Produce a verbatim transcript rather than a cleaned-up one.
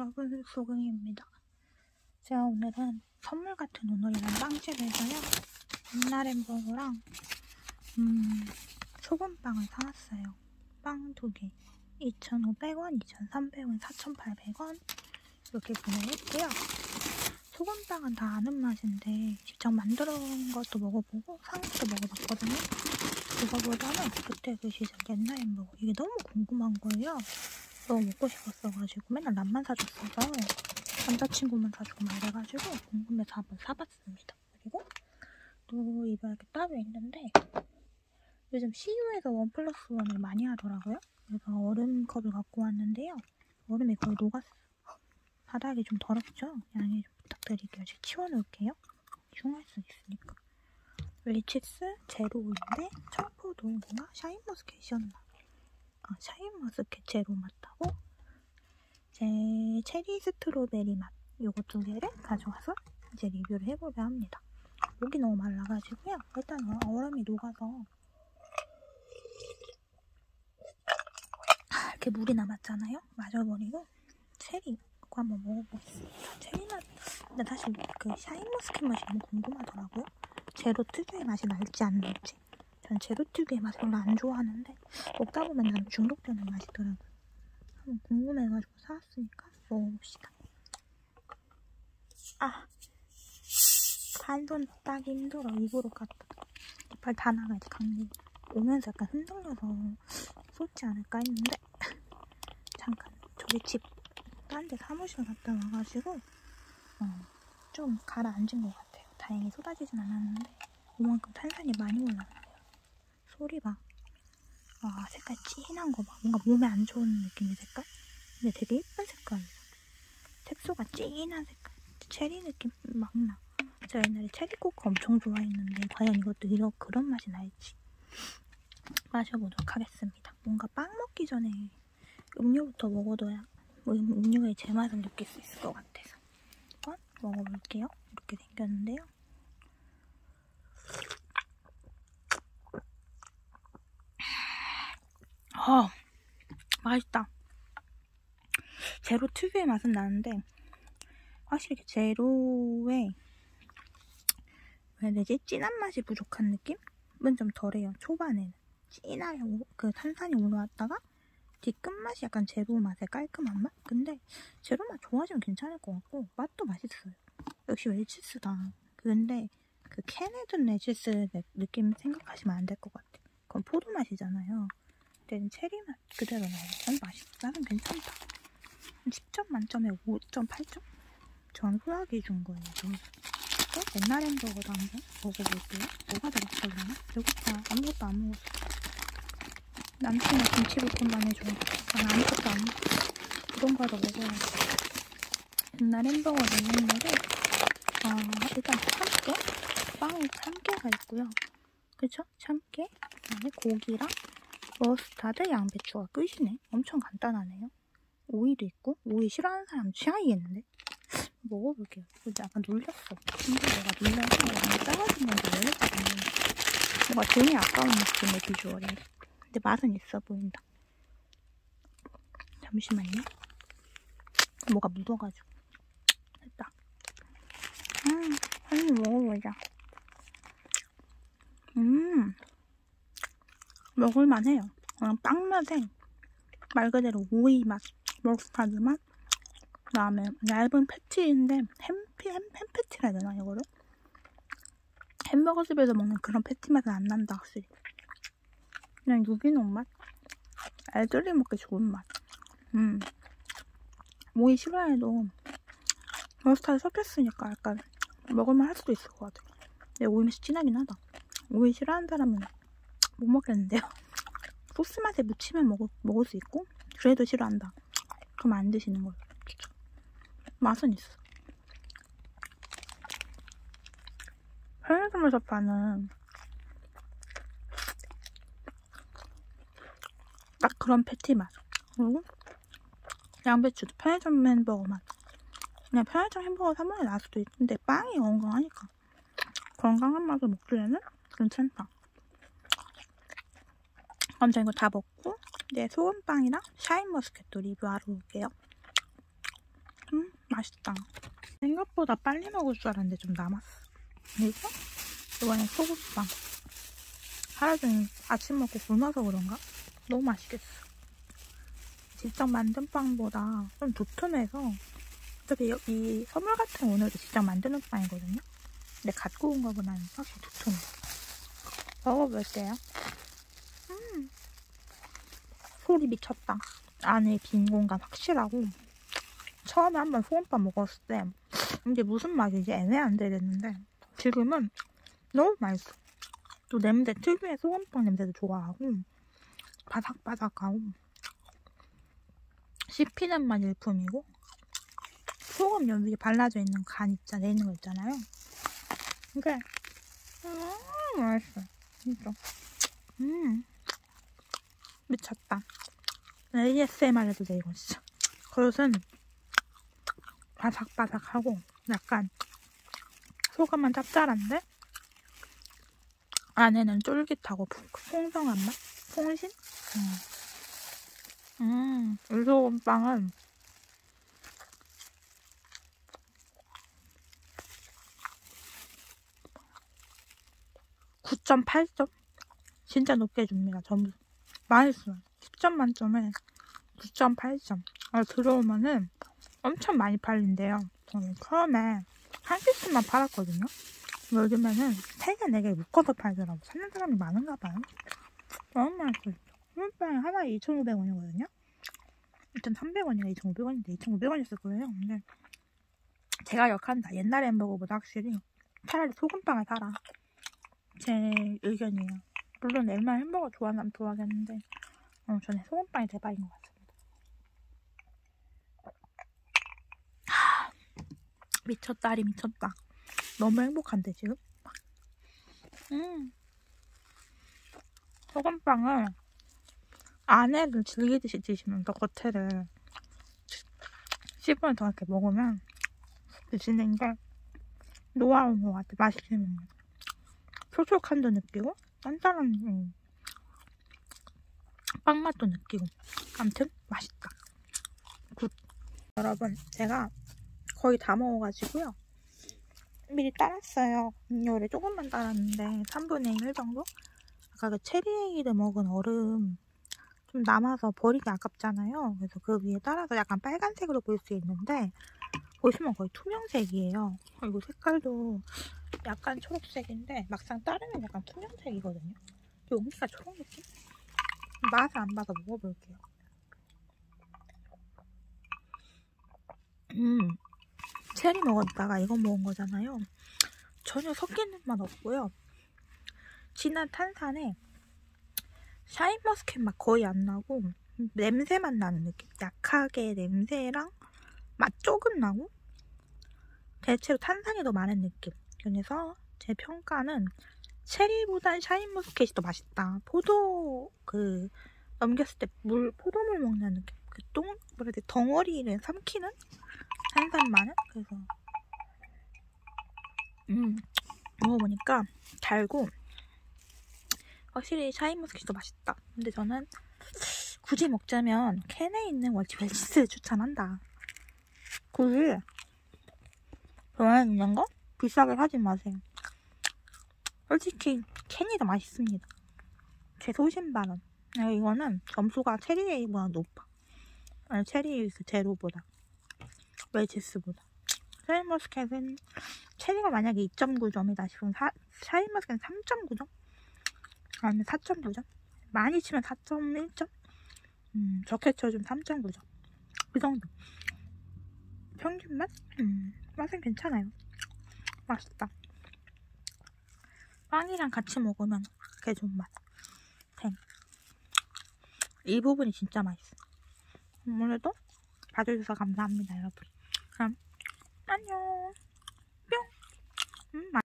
여러분, 소금입니다. 제가 오늘은 선물 같은 오늘이란 빵집에서요 옛날 햄버거랑 음, 소금빵을 사왔어요. 빵 두 개 이천오백 원, 이천삼백 원, 사천팔백 원 이렇게 구매했고요. 소금빵은 다 아는 맛인데 직접 만들어 온 것도 먹어보고 산 것도 먹어봤거든요. 그거보다는 그때 그 시절 옛날 햄버거 이게 너무 궁금한 거예요. 너무 먹고 싶었어가지고 맨날 남만 사줬어서 남자친구만 사주고 막 이래가지고 궁금해서 한번 사봤습니다. 그리고 또 이렇게 따로 있는데 요즘 씨유에서 원 플러스 원을 많이 하더라고요. 그래서 얼음컵을 갖고 왔는데요. 얼음이 거의 녹았어요. 바닥이 좀 더럽죠? 양해 좀 부탁드릴게요. 제가 치워놓을게요. 흉할 수 있으니까. 웰치스 제로인데 청포도인가 샤인머스켓이었나? 아, 샤인머스켓 제로 맛하고 제 체리 스트로베리 맛 요거 두 개를 가져와서 이제 리뷰를 해보려 합니다. 목이 너무 말라가지고요. 일단 얼음이 녹아서 이렇게 물이 남았잖아요. 마셔버리고 체리 이거 한번 먹어보겠습니다. 체리 맛 근데 사실 그 샤인머스켓 맛이 너무 궁금하더라고요. 제로 특유의 맛이 날지 안 날지. 전 제로 특유의 맛을 별로 안 좋아하는데 먹다 보면 난 중독되는 맛이더라고요. 한번 궁금해가지고 사왔으니까 먹어봅시다. 아! 한 손 따기 힘들어. 입으로 갔다. 이빨 다 나가야지 강림. 오면서 약간 흔들려서 쏟지 않을까 했는데 잠깐 저희 집 딴 데 사무실 갔다 와가지고 어, 좀 가라앉은 것 같아요. 다행히 쏟아지진 않았는데 이만큼 탄산이 많이 올라가요. 소리 봐. 와, 색깔 진한 거 봐. 뭔가 몸에 안 좋은 느낌의 색깔? 근데 되게 예쁜 색깔이야. 색소가 진한 색깔. 체리 느낌 막 나. 제가 옛날에 체리 코코 엄청 좋아했는데 과연 이것도 이런 그런 맛이 날지 마셔보도록 하겠습니다. 뭔가 빵 먹기 전에 음료부터 먹어둬야 음료의 제맛을 느낄 수 있을 것 같아서 한번 먹어볼게요. 이렇게 생겼는데요. 아, 맛있다. 제로 특유의 맛은 나는데 확실히 제로의 왜 되지? 진한 맛이 부족한 느낌은 좀 덜해요. 초반에는 진하게 그 탄산이 올라왔다가 뒤끝맛이 약간 제로 맛의 깔끔한 맛? 근데 제로 맛 좋아하시면 괜찮을 것 같고 맛도 맛있어요. 역시 웰치스다. 근데 그 캔에 든 웰치스 느낌 생각하시면 안 될 것 같아. 그건 포도 맛이잖아요. 근데 체리 맛 그대로 나와요. 난 맛있어. 나는 괜찮다. 십 점 만점에 오 점 팔 점? 전 후하게 준 거예요. 또 옛날 햄버거도 한번 먹어볼게요. 뭐가 들었을려나? 배고파. 아무것도 안 먹었어. 남친은 김치볶음만 해줘. 난 아무것도 안 먹어. 그런 거라도 먹어야지. 옛날 햄버거 먹는데 아, 일단 참깨? 빵에 참깨가 있고요. 그쵸? 참깨? 그다음에 고기랑 머스타드, 양배추가 끝이네. 엄청 간단하네요. 오이도 있고 오이 싫어하는 사람 취향이겠는데? 먹어볼게요. 근데 약간 놀렸어. 근데 내가 놀라서 너무 작아진 건지 모르겠거든요. 뭔가 돈이 아까운 느낌의 비주얼이에요. 근데 맛은 있어 보인다. 잠시만요. 뭐가 묻어가지고. 됐다. 음, 한 입 먹어보자. 음, 먹을만해요. 그냥 빵 맛에 말 그대로 오이 맛, 머스타드 맛, 그 다음에 얇은 패티인데 햄, 햄, 햄 패티라 해야 되나 이거를? 햄버거 집에서 먹는 그런 패티 맛은 안 난다 확실히. 그냥 유기농 맛? 애들이 먹기 좋은 맛. 음, 오이 싫어해도 머스타드 섞였으니까 약간 먹을만 할 수도 있을 것 같아. 근데 오이 맛이 진하긴 하다. 오이 싫어하는 사람은 못 먹겠는데요. 소스 맛에 묻히면 먹을, 먹을 수 있고 그래도 싫어한다. 그럼 안 드시는 걸로 추천. 맛은 있어. 편의점에서 파는 딱 그런 패티 맛. 그리고 양배추도 편의점 햄버거 맛. 그냥 편의점 햄버거 사 먹는 게 나을 수도 있는데 빵이 건강하니까 건강한 맛을 먹기에는 괜찮다. 그럼 저 이거 다 먹고 이제 소금빵이랑 샤인머스켓도 리뷰하러 올게요. 맛있다. 생각보다 빨리 먹을 줄 알았는데 좀 남았어. 그리고 이번에 소금빵. 하루 종일 아침 먹고 굶어서 그런가? 너무 맛있겠어. 직접 만든 빵보다 좀 두툼해서 어차피 이 선물 같은 거 오늘도 직접 만드는 빵이거든요. 근데 갖고 온 거보다는 확실히 두툼해. 먹어볼게요. 음, 소리 미쳤다. 안에 빈 공간 확실하고. 처음에 한번 소금빵 먹었을 때 이게 무슨 맛이지 애매한데 이랬는데 지금은 너무 맛있어. 또 냄새, 특유의 소금빵 냄새도 좋아하고 바삭바삭하고 씹히는 맛 일품이고 소금 여기에 발라져 있는 간 있잖아, 있는 거 있잖아요. 이게 음 맛있어 진짜. 음 미쳤다. 에이에스엠알 해도 돼 이거 진짜. 겉은 바삭바삭하고 약간 소금은 짭짤한데 안에는 쫄깃하고 풍성한 맛? 풍신? 음, 음 울소금빵은 구 점 팔 점? 진짜 높게 줍니다, 점수. 맛있어요. 십 점 만점에 구 점 팔 점. 아, 들어오면은 엄청 많이 팔린대요. 저는 처음에 한 피스만 팔았거든요. 요즘에는 세 개, 네 개 묶어서 팔더라고. 사는 사람이 많은가 봐요. 너무 맛있어요. 소금빵이 하나에 이천오백 원이거든요. 이천삼백 원인가 이천오백 원인데 이천오백 원이었을 거예요. 근데 제가 역한다. 옛날 햄버거보다 확실히 차라리 소금빵을 사라. 제 의견이에요. 물론 얼마나 햄버거 좋아하는 사람 좋아하겠는데 어, 저는 소금빵이 대박인 것 같습니다. 하, 미쳤다리 미쳤다. 너무 행복한데 지금? 음 소금빵을 안에를 즐기듯이 드시면서 겉에를 씹으면서 이렇게 먹으면 드시는 게 노하우인 것 같아. 맛있는 거. 촉촉함도 느끼고 짠짠한 음, 빵맛도 느끼고 아무튼 맛있다. 굿. 여러분 제가 거의 다 먹어가지고요. 미리 따랐어요. 음료를 조금만 따랐는데 삼분의 일 정도? 아까 그 체리에이드 먹은 얼음 좀 남아서 버리기 아깝잖아요. 그래서 그 위에 따라서 약간 빨간색으로 보일 수 있는데 보시면 거의 투명색이에요. 그리고 색깔도 약간 초록색인데 막상 따르면 약간 투명색이거든요. 용기가 초록 느낌? 맛을 안 봐서 먹어볼게요. 음, 체리 먹었다가 이거 먹은 거잖아요. 전혀 섞이는 맛 없고요. 진한 탄산에 샤인머스켓 맛 거의 안 나고 냄새만 나는 느낌. 약하게 냄새랑 맛 조금 나고 대체로 탄산이 더 많은 느낌. 그래서 제 평가는 체리보단 샤인머스켓이 더 맛있다. 포도 그 넘겼을 때 물 포도물 먹는 느낌. 그 똥 뭐라 해야 돼 덩어리를 삼키는 탄산 많은. 그래서 음 먹어보니까 달고 확실히 샤인머스켓이 더 맛있다. 근데 저는 굳이 먹자면 캔에 있는 웰치스 추천한다. 굳이 병원에 있는 거 비싸게 사지 마세요. 솔직히 캔이 더 맛있습니다. 제 소신 발언. 이거는 점수가 체리에이보다 높아. 아니 체리 그 제로보다 웰치스보다. 샤인머스켓은 체리가 만약에 이 점 구 점이다 싶으면 샤인머스켓은 삼 점 구 점? 아니면 사 점 구 점? 많이 치면 사 점 일 점? 음, 적게 쳐주면 삼 점 구 점. 그 정도. 평균 맛? 음, 맛은 괜찮아요. 맛있다. 빵이랑 같이 먹으면 개 좋은 맛. 땡. 이 부분이 진짜 맛있어. 오늘도 봐주셔서 감사합니다, 여러분. 그럼 안녕. 뿅. 음,